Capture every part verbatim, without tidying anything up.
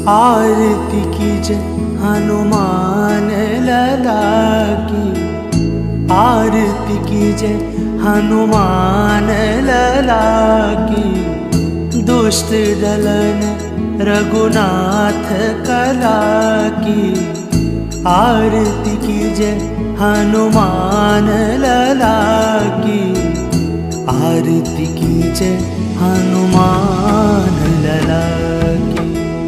आरती कीजय हनुमान लला की, आरती कीजय हनुमान लला की। दुष्ट दलन रघुनाथ कला की, आरती कीजय हनुमान लला की, आरती कीजय हनुमान लला की।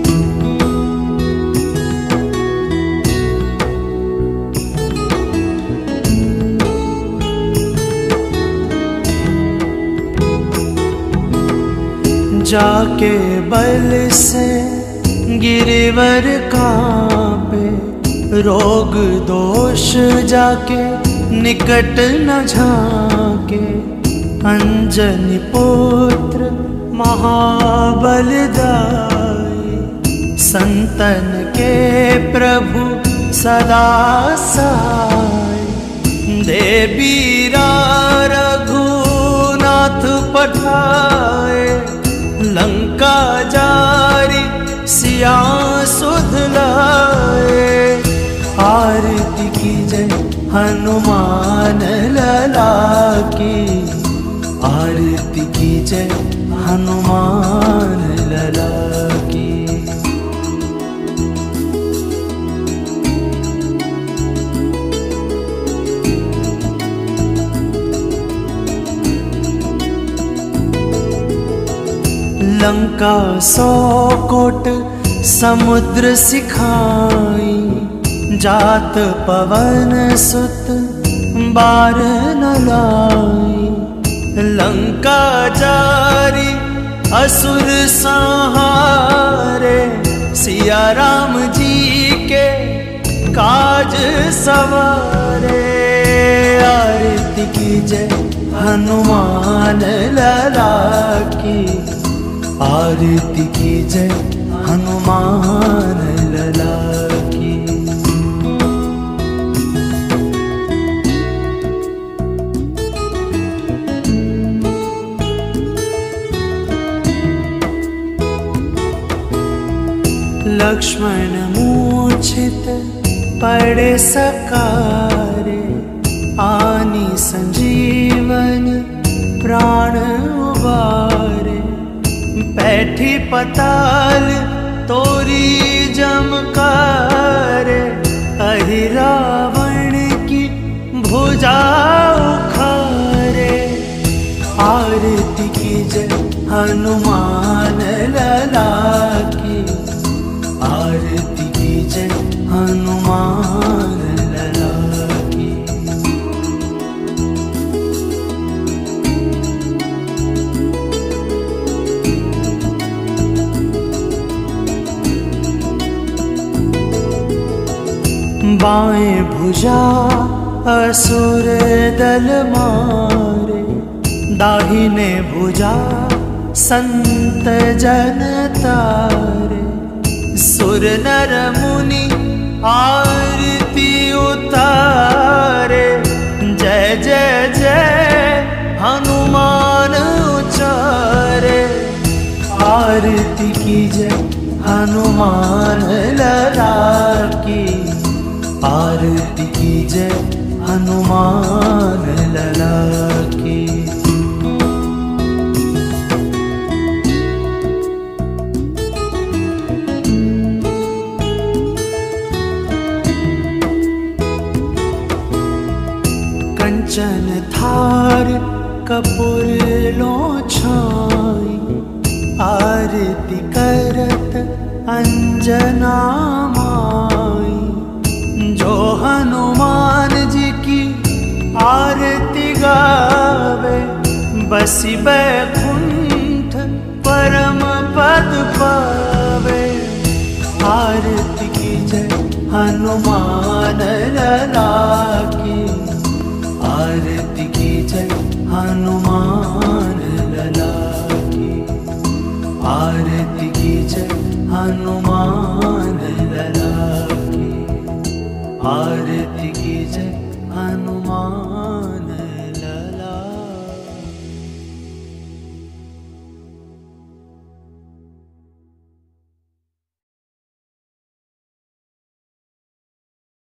जाके बल से गिरिवर कांपे, रोग दोष जाके निकट न झाके। अंजनी पुत्र महाबल दाई, संतन के प्रभु सदा सहाय। देवीरा रघुनाथ पठाए, लंका जारी सिया सुध लाए। आरती कीजय हनुमान लला की, आरती कीजय हनुमान लला की। लंका सौ कोट समुद्र सिखाई, जात पवन सुत बार न लाई। लंका जारी असुर संहारे, सिया राम जी के काज सवारे। आरती कीजय हनुमान लला की, आरती कीजय हनुमान लला की। लक्ष्मण मूर्छित पड़े सकारे, आनी संजीवन प्राण उबारे। बैठी पताल तोरी जमकारे, अहि रावण की भुजा उखारे। आरती कीजय हनुमान लला की, आरती कीजय हनुमान लला की। बाएं भुजा असुर दल मारे, दाहिने भुजा संत जन तारे। सुर नर मुनि आरती उतारे, जय जय जय हनुमान उचारे। आरती कीजय हनुमान लला की, आरती कीजय हनुमान लला की। कंचन थार कपूर लो छाई, आरती करत अंजना माई। जो हनुमान जी की आरती गावे, बसी बैकुंठ परम पद पावे। आरती कीजय हनुमान लला की, आरती कीजय हनुमान लला की, आरती कीजय हनुमान लला की। आरती